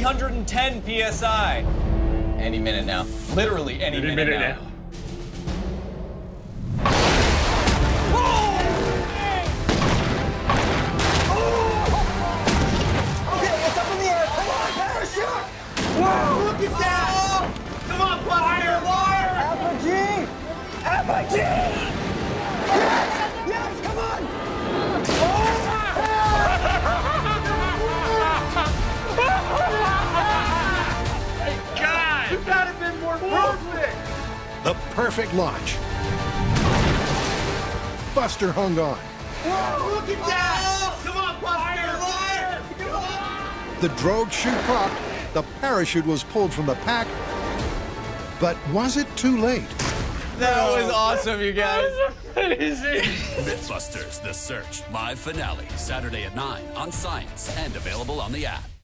310 PSI. Any minute now. Literally any minute now. Whoa! Look at that! Come on, Buster! Apogee! Apogee! Yes! Yes! Come on! Thank God! You gotta have been more perfect! The perfect launch. Buster hung on. Whoa! Look at that! Come on, Buster! Come on! The drogue chute popped. The parachute was pulled from the pack. But was it too late? That was awesome, you guys. That was amazing. MythBusters, The Search, live finale, Saturday at 9 on Science and available on the app.